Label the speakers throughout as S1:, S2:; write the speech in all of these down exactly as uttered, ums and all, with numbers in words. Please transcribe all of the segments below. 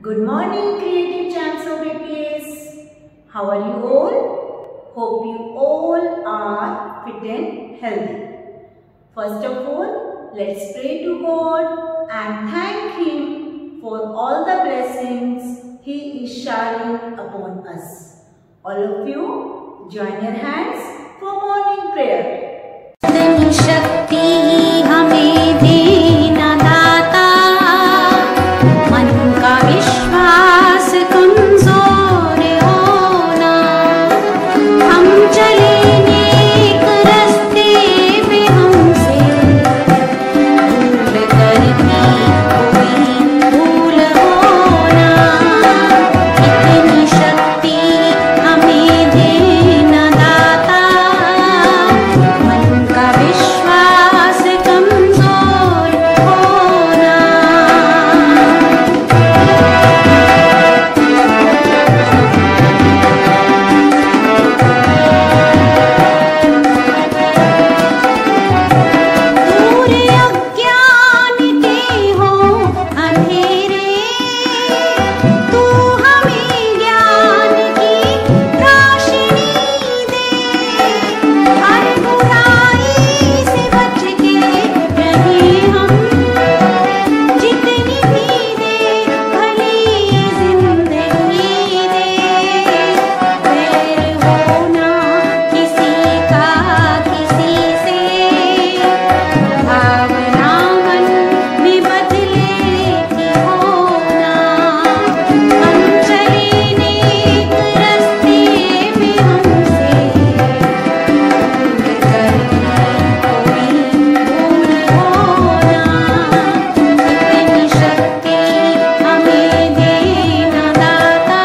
S1: Good morning, creative champs of A P S. How are you all? Hope you all are fit and healthy. First of all, let's pray to God and thank Him for all the blessings He is showering upon us. All of you, join your hands for morning prayer.
S2: शक्ति हमें देना दाता, मन का विश्वास कमजोर होना, हम चले नेक रास्ते पे हमसे भूल करके कोई भूल होना, इतनी शक्ति हमें देना दाता, मन का विश्वास कमजोर होना। दूर अज्ञान के हो अंधेरे, तू हमें ज्ञान की रोशनी दे, हर बुराई से बच के रहे हम, जितनी भी दे भली ये जिंदगी दे, वैर होना किसी का किसी से, भावना मन में बदले की होना, हम चले नेक रास्ते में हमसे भूल करके कोई भूल होना, इतनी शक्ति हमें देना दाता,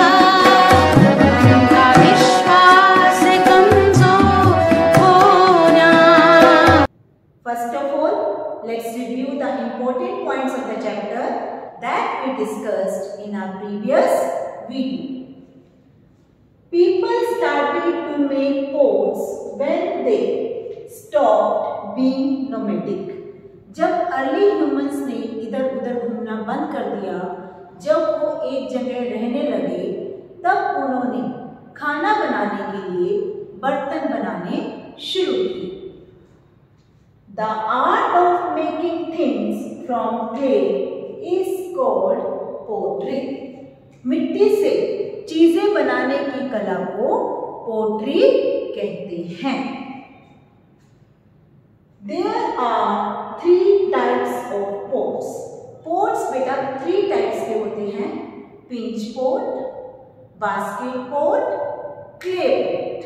S2: मन का विश्वास कमजोर होना।
S1: First of all, let's review the important points of the chapter that we discussed in our previous video. People started to make pots when they stopped being nomadic. जब अर्ली ह्यूमंस ने इधर उधर घूमना बंद कर दिया, जब वो एक जगह रहने लगे, तब उन्होंने खाना बनाने के लिए बर्तन बनाने शुरू किए. The art of making things from clay is called pottery. मिट्टी से चीजें बनाने की कला को पोट्री कहते हैं. There are three types of pots. Pots बेटा three types के होते हैं: pinch pot, basket pot, clay pot.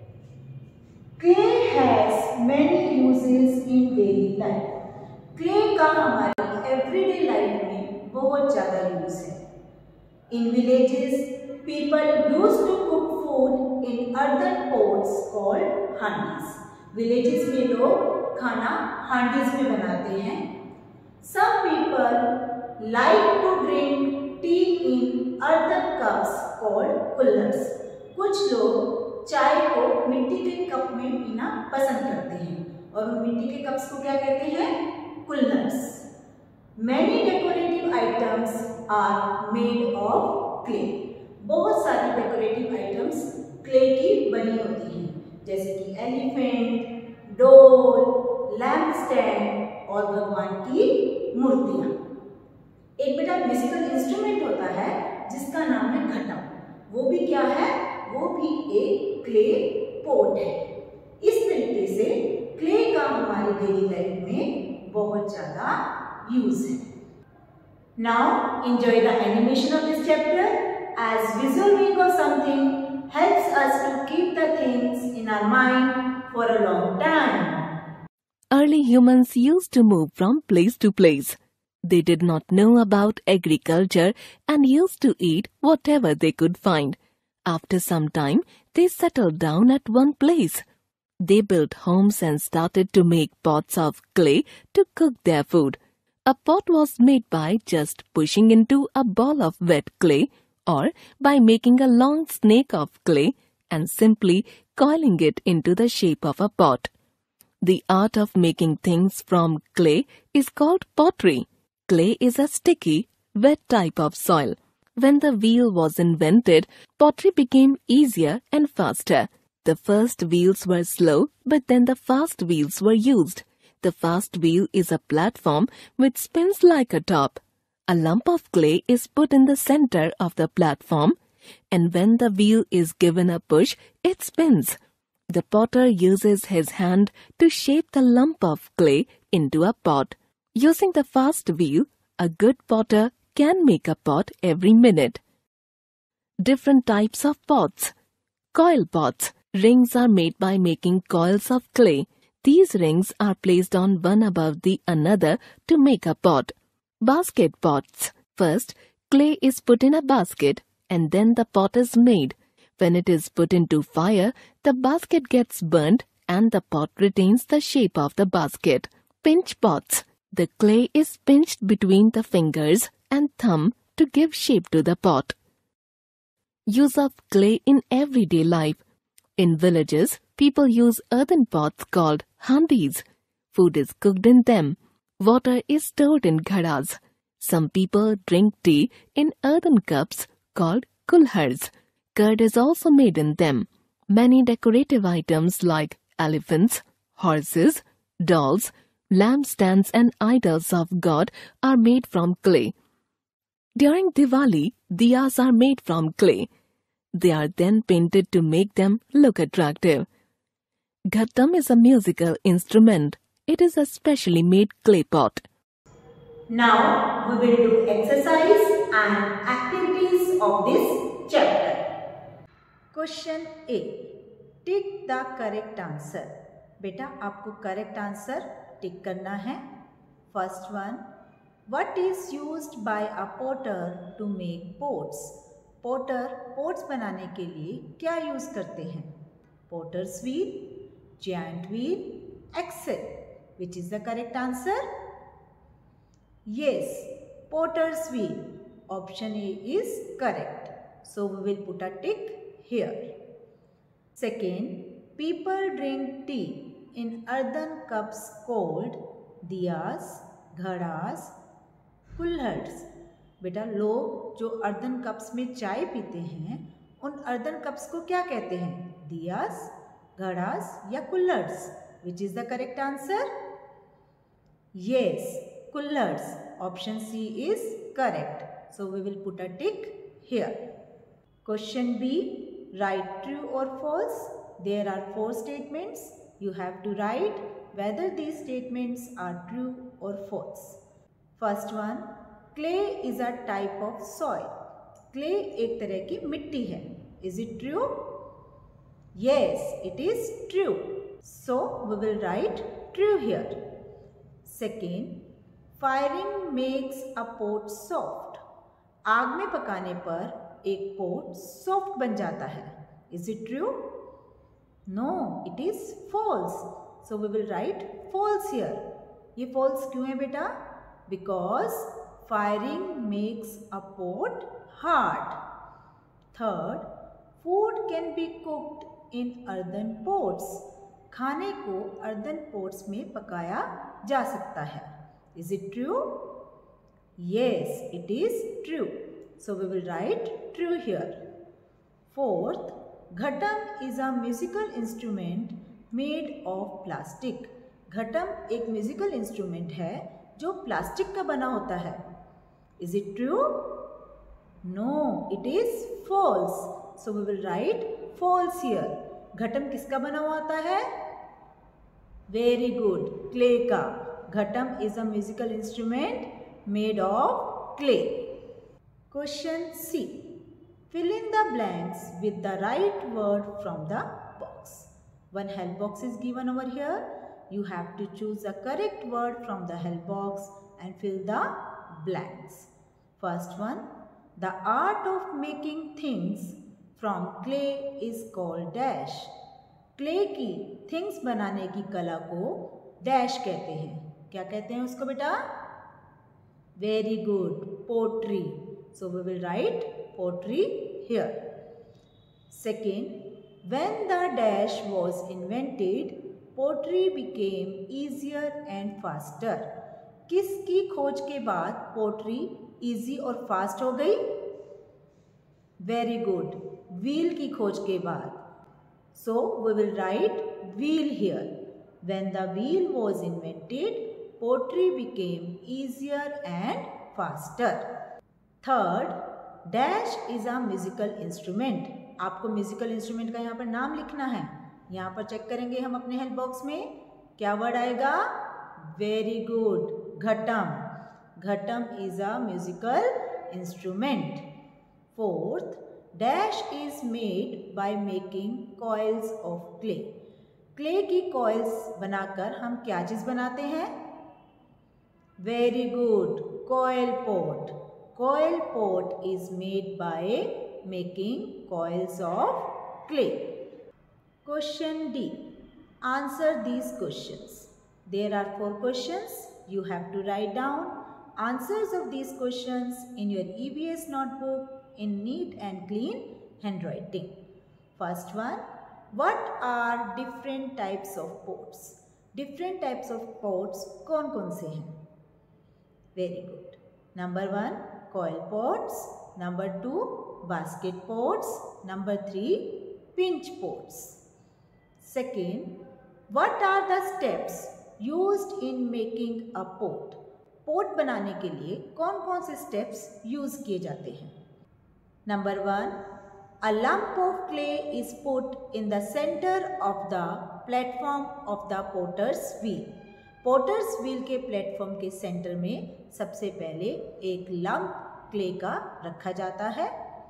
S1: Clay has many uses in daily life. Clay का हमारी everyday life में बहुत ज़्यादा यूज है. In villages, people used to cook food in earthen pots called handis. Villages में लोग खाना हांडीज में बनाते हैं. Some people like to drink tea in earthen cups called kullers. कुछ लोग चाय को मिट्टी के कप में पीना पसंद करते हैं और उन मिट्टी के कप्स को क्या कहते हैं? कुल्लर्स. Many decorative items are made of clay. बहुत सारी डेकोरेटिव आइटम्स क्ले की बनी होती हैं, जैसे कि एलिफेंट, डोल, लैम्प स्टैंड और भगवान की मूर्तियां. एक बेटा म्यूजिकल इंस्ट्रूमेंट होता है जिसका नाम है घटा. वो भी क्या है? वो भी एक क्ले पोट है. इस तरीके से क्ले का हमारी डेली लाइफ में बहुत ज्यादा यूज है. Now enjoy the animation of this chapter as visual make of something helps us to keep the things in our mind for a long time.
S3: Early humans used to move from place to place. They did not know about agriculture and used to eat whatever they could find. After some time, they settled down at one place. They built homes and started to make pots of clay to cook their food. A pot was made by just pushing into a ball of wet clay or by making a long snake of clay and simply coiling it into the shape of a pot. The art of making things from clay is called pottery. Clay is a sticky, wet type of soil. When the wheel was invented, pottery became easier and faster. The first wheels were slow, but then the fast wheels were used. The fast wheel is a platform which spins like a top. A lump of clay is put in the center of the platform, and when the wheel is given a push, it spins. The potter uses his hand to shape the lump of clay into a pot. Using the fast wheel, a good potter can make a pot every minute. Different types of pots. Coil pots. Rings are made by making coils of clay. These rings are placed on one above the another to make a pot. Basket pots. First, clay is put in a basket and then the pot is made. When it is put into fire, the basket gets burnt and the pot retains the shape of the basket. Pinch pots. The clay is pinched between the fingers and thumb to give shape to the pot. Use of clay in everyday life. In villages, people use earthen pots called handis. Food is cooked in them. Water is stored in ghadas. Some people drink tea in earthen cups called kulhars. Curd is also made in them. Many decorative items like elephants, horses, dolls, lampstands and idols of God are made from clay. During Diwali, diyas are made from clay. They are then painted to make them look attractive. Ghattam is a musical instrument. It is a specially made clay pot.
S1: Now we will do exercise and activities of this chapter. Question A. Tick the correct answer. बेटा आपको correct answer tick करना है. First one. What is used by a potter to make pots? Potter pots बनाने के लिए क्या use करते हैं? Potter's wheel, giant wheel, axle. Which is the correct answer? Yes, potter's wheel. Option A is correct. So we will put a tick here. Second, people drink tea in earthen cups called diyas, ghadas, कुल्हड़s. बेटा लोग जो earthen cups में चाय पीते हैं उन earthen cups को क्या कहते हैं? दियास, घड़ास या कुल्हड़s. Which is the correct answer? Yes, कुल्हड़s. Option C is correct. So we will put a tick here. Question B. Write true or false. There are four statements. You have to write whether these statements are true or false. First one, clay is a type of soil. Clay एक तरह की मिट्टी है. Is it true? Yes, it is true. So we will write true here. Second, firing makes a pot soft. आग में पकाने पर एक पोट सॉफ्ट बन जाता है. Is it true? No, it is false. So we will write false here. ये false क्यों है बेटा? Because firing makes a pot hard. Third, food can be cooked in earthen pots. खाने को earthen pots में पकाया जा सकता है. Is it true? Yes, it is true. So we will write true here. Fourth, ghatam is a musical instrument made of plastic. घटम एक musical instrument है जो प्लास्टिक का बना होता है. Is it true? No, it is false. So we will write false here. घटम किसका बना हुआ होता है? Very good, clay का. घटम is a musical instrument made of clay. Question C. Fill in the blanks with the right word from the box. One help box is given over here. You have to choose the correct word from the help box and fill the blanks. First one, the art of making things from clay is called dash. Clay की things बनाने की कला को dash कहते हैं. क्या कहते हैं उसको बेटा? Very good, pottery. So we will write pottery here. Second, when the dash was invented, pottery became easier and faster. किसकी खोज के बाद पोट्री इजी और फास्ट हो गई? Very good. व्हील की खोज के बाद, so we will write wheel here. When the wheel was invented, pottery became easier and faster. Third, dash is a musical instrument. आपको म्यूजिकल इंस्ट्रूमेंट का यहाँ पर नाम लिखना है। यहाँ पर चेक करेंगे हम अपने हेल्प बॉक्स में, क्या वर्ड आएगा? Very good, ghatam. Ghatam is a musical instrument. Fourth, dash is made by making coils of clay. Clay की कॉइल्स बनाकर हम क्या चीज बनाते हैं? Very good, coil pot. Coil pot is made by making coils of clay. Question D, answer these questions. There are four questions. You have to write down answers of these questions in your E V S notebook in neat and clean handwriting. First one, what are different types of pots? Different types of pots कौन कौन से हैं? Very good. Number one, coil pots. Number two, basket pots. Number three, pinch pots. Second, what are the steps used in making a pot? Pot बनाने के लिए कौन कौन से स्टेप्स यूज किए जाते हैं? Number one, a lump of clay is put in the center of the platform of the potter's wheel. Potter's wheel के प्लेटफॉर्म के सेंटर में सबसे पहले एक लंप क्ले का रखा जाता है।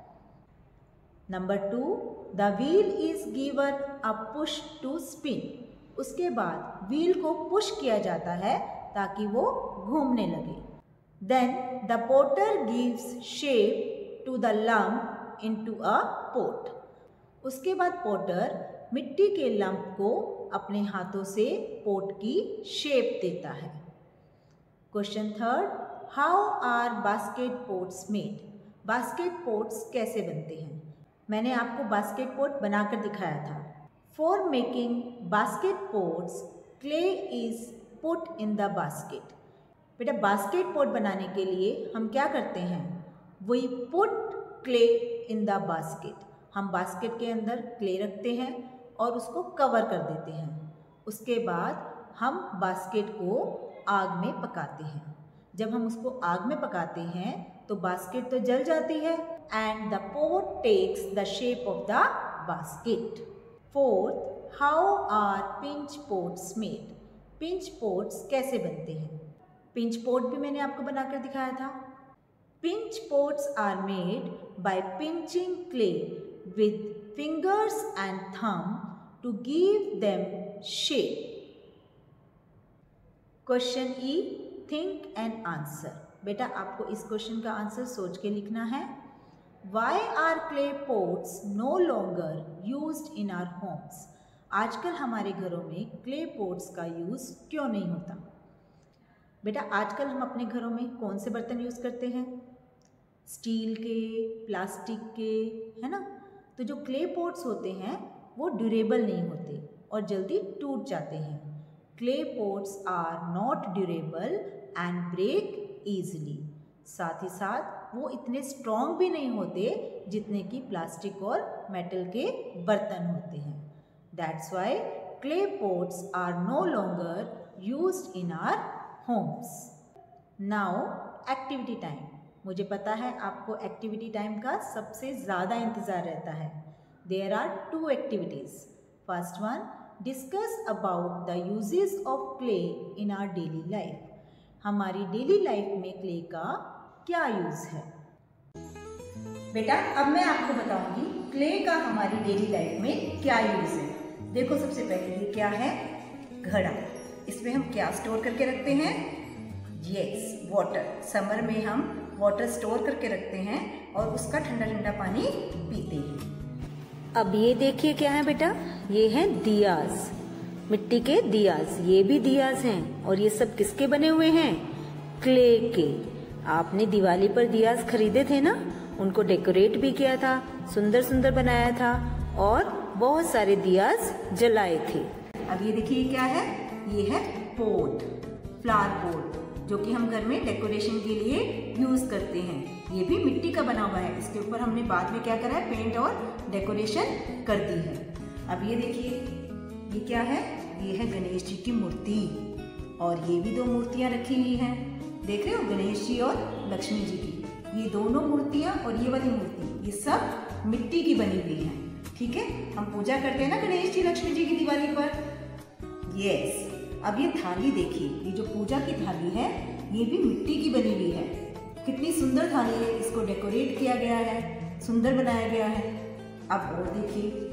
S1: Number two, the wheel is given a push to spin. उसके बाद व्हील को पुश किया जाता है ताकि वो घूमने लगे। Then the potter gives shape to the lump into a pot. उसके बाद पोटर मिट्टी के लंप को अपने हाथों से पोट की शेप देता है। Question third, how are basket pots made? Basket pots कैसे बनते हैं? मैंने आपको बास्केट पोट बनाकर दिखाया था। For making basket pots, clay is put in the basket. बेटा बास्केट पोट बनाने के लिए हम क्या करते हैं? We put clay in the basket. हम बास्केट के अंदर क्ले रखते हैं और उसको कवर कर देते हैं। उसके बाद हम बास्केट को आग में पकाते हैं। जब हम उसको आग में पकाते हैं तो बास्केट तो जल जाती है and the pot takes the shape of the basket. Fourth, how are pinch pots made? Pinch pots कैसे बनते हैं? पिंच पोट भी मैंने आपको बनाकर दिखाया था। Pinch pots are made by pinching clay with fingers and thumb to give them shape. Question E, think and answer. बेटा आपको इस क्वेश्चन का आंसर सोच के लिखना है। Why are clay pots no longer used in our homes? आजकल हमारे घरों में क्ले पोट्स का यूज़ क्यों नहीं होता? बेटा आजकल हम अपने घरों में कौन से बर्तन यूज़ करते हैं? स्टील के, प्लास्टिक के, है ना? तो जो क्ले पोट्स होते हैं वो ड्यूरेबल नहीं होते और जल्दी टूट जाते हैं। Clay pots are not durable and break easily. साथ ही साथ वो इतने स्ट्रॉन्ग भी नहीं होते जितने कि प्लास्टिक और मेटल के बर्तन होते हैं। That's why clay pots are no longer used in our homes. Now activity time. मुझे पता है आपको एक्टिविटी टाइम का सबसे ज़्यादा इंतज़ार रहता है। There are two activities. First one, discuss about the uses of clay in our daily life. हमारी डेली लाइफ में क्ले का क्या यूज़ है? बेटा अब मैं आपको बताऊंगी क्ले का हमारी डेली लाइफ में क्या यूज़ है। देखो सबसे पहले ये क्या है? घड़ा। इसमें हम क्या स्टोर करके रखते हैं? Yes, water. समर में हम वाटर स्टोर करके रखते हैं और उसका ठंडा ठंडा पानी पीते हैं।
S4: अब ये देखिए क्या है बेटा? ये है दियाज, मिट्टी के दियाज। ये भी दियाज हैं और ये सब किसके बने हुए हैं? क्ले के। आपने दिवाली पर दियाज खरीदे थे ना, उनको डेकोरेट भी किया था, सुंदर सुंदर बनाया था और बहुत सारे दियाज जलाए थे।
S1: अब ये देखिए क्या है? ये है पोट, फ्लावर पोट, जो कि हम घर में डेकोरेशन के लिए यूज करते हैं। ये भी मिट्टी का बना हुआ है। इसके ऊपर हमने बाद में क्या करा है, पेंट और डेकोरेशन कर दी है। अब ये देखिए, ये क्या है, ये है गणेश जी की मूर्ति, और ये भी दो मूर्तियां रखी हुई हैं। देख रहे हो, गणेश जी और लक्ष्मी जी की। ये दोनों मूर्तियां और ये वाली मूर्ति, ये सब मिट्टी की बनी हुई है। ठीक है, हम पूजा करते हैं ना गणेश जी लक्ष्मी जी की दिवाली पर। यस, अब ये थाली देखिए, ये जो पूजा की थाली है ये भी मिट्टी की बनी हुई है। कितनी सुंदर थाली है, इसको डेकोरेट किया गया है, सुंदर बनाया गया है। अब और देखिए,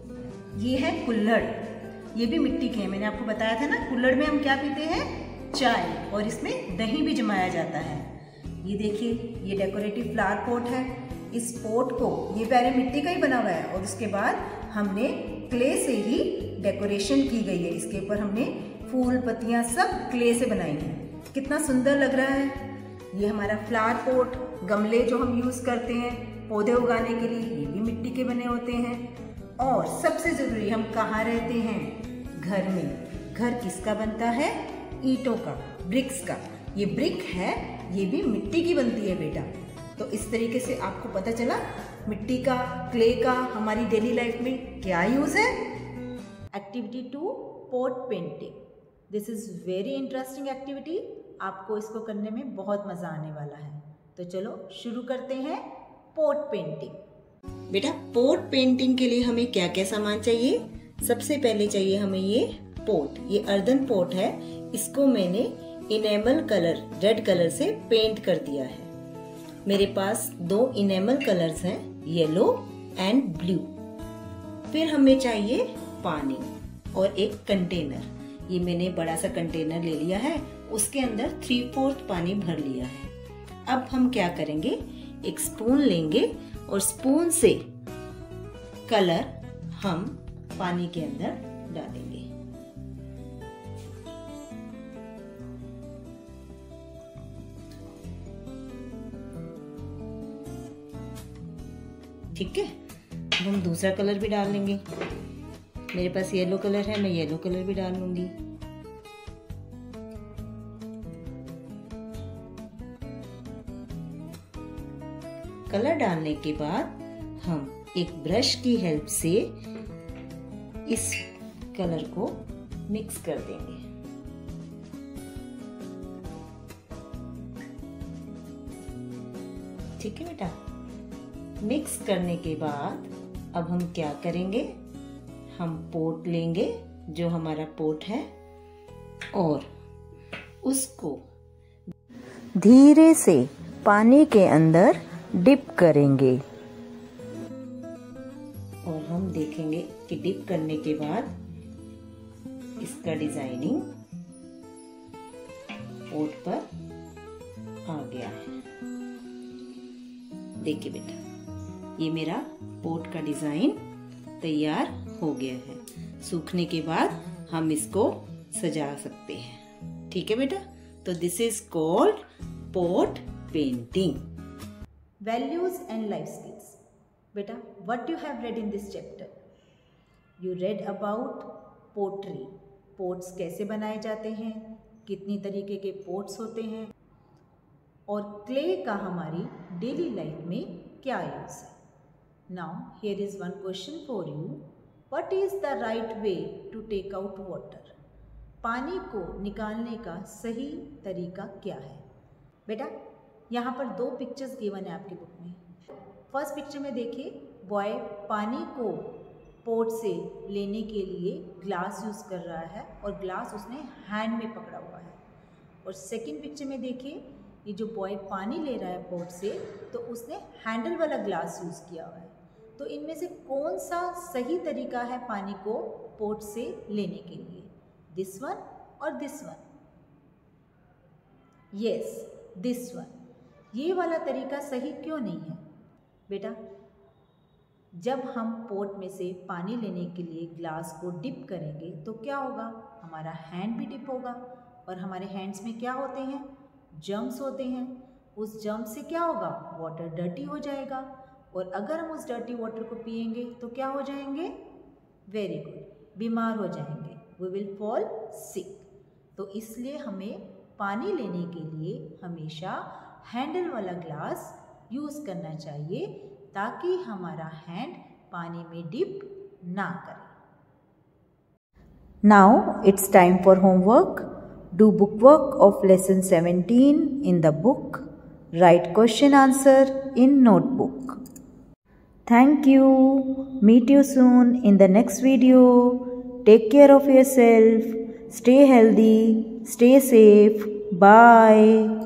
S1: ये है कुल्हड़, ये भी मिट्टी के हैं। मैंने आपको बताया था ना, कुल्हड़ में हम क्या पीते हैं, चाय, और इसमें दही भी जमाया जाता है। ये देखिए, ये डेकोरेटिव फ्लावर पॉट है। इस पॉट को, ये पहले मिट्टी का ही बना हुआ है और उसके बाद हमने क्ले से ही डेकोरेशन की गई है। इसके ऊपर हमने फूल पत्तियां सब क्ले से बनाई हैं। कितना सुंदर लग रहा है। ये हमारा फ्लावर पॉट, गमले जो हम यूज करते हैं पौधे उगाने के लिए, ये भी मिट्टी के बने होते हैं। और सबसे जरूरी, हम कहाँ रहते हैं, घर में। घर किसका बनता है, ईंटों का, ब्रिक्स का। ये ब्रिक है, ये भी मिट्टी की बनती है बेटा। तो इस तरीके से आपको पता चला मिट्टी का, क्ले का हमारी डेली लाइफ में क्या यूज है। Activity two, pot painting. This is very interesting activity. आपको इसको करने में बहुत मजा आने वाला है। तो चलो शुरू करते हैं पॉट पेंटिंग।
S5: बेटा, पॉट पेंटिंग के लिए हमें क्या क्या सामान चाहिए? सबसे पहले चाहिए हमें ये पॉट। ये अर्दन पॉट है, इसको मैंने इनेमल कलर, रेड कलर से पेंट कर दिया है। मेरे पास दो इनेमल कलर्स हैं, येलो एंड ब्लू। फिर हमें चाहिए पानी और एक कंटेनर। ये मैंने बड़ा सा कंटेनर ले लिया है, उसके अंदर थ्री फोर्थ पानी भर लिया है। अब हम क्या करेंगे, एक स्पून लेंगे और स्पून से कलर हम पानी के अंदर डालेंगे। ठीक है, अब हम दूसरा कलर भी डाल लेंगे। मेरे पास येलो कलर है, मैं येलो कलर भी डाल लूंगी। कलर डालने के बाद हम एक ब्रश की हेल्प से इस कलर को मिक्स कर देंगे। ठीक है बेटा, मिक्स करने के बाद अब हम क्या करेंगे, हम पॉट लेंगे, जो हमारा पॉट है, और उसको धीरे से पानी के अंदर डिप करेंगे। और हम देखेंगे कि डिप करने के बाद इसका डिजाइनिंग पॉट पर आ गया है। देखिए बेटा, ये मेरा पॉट का डिजाइन तैयार हो गया है। सूखने के बाद हम इसको सजा सकते हैं। ठीक है बेटा, तो this is called pot painting.
S1: Values and life skills. Beta, what you have read in this chapter? You read about pottery. Pots कैसे बनाए जाते हैं, कितनी तरीके के pots होते हैं, और clay का हमारी daily life में क्या यूज है। Now here is one question for you. What is the right way to take out water? पानी को निकालने का सही तरीका क्या है? बेटा, यहाँ पर दो पिक्चर्स गिवन है आपकी बुक में। फर्स्ट पिक्चर में देखिए, बॉय पानी को पोट से लेने के लिए ग्लास यूज़ कर रहा है और ग्लास उसने हैंड में पकड़ा हुआ है। और सेकंड पिक्चर में देखिए, ये जो बॉय पानी ले रहा है पोट से, तो उसने हैंडल वाला ग्लास यूज़ किया हुआ है। तो इनमें से कौन सा सही तरीका है पानी को पोट से लेने के लिए, दिस वन और this one? Yes, this one. ये वाला तरीका सही क्यों नहीं है बेटा? जब हम पोट में से पानी लेने के लिए ग्लास को डिप करेंगे तो क्या होगा, हमारा हैंड भी डिप होगा, और हमारे हैंड्स में क्या होते हैं, जर्म्स होते हैं। उस जर्म्स से क्या होगा, वाटर डर्टी हो जाएगा, और अगर हम उस डर्टी वाटर को पिएंगे तो क्या हो जाएंगे, वेरी गुड, बीमार हो जाएंगे, वी विल फॉल सिक। तो इसलिए हमें
S4: पानी लेने के लिए हमेशा हैंडल वाला ग्लास यूज़ करना चाहिए ताकि हमारा हैंड पानी में डिप ना करे। Now it's time for homework. Do bookwork of lesson seventeen in the book. Write question answer in notebook. Thank you. Meet you soon in the next video. Take care of yourself. Stay healthy. Stay safe. Bye.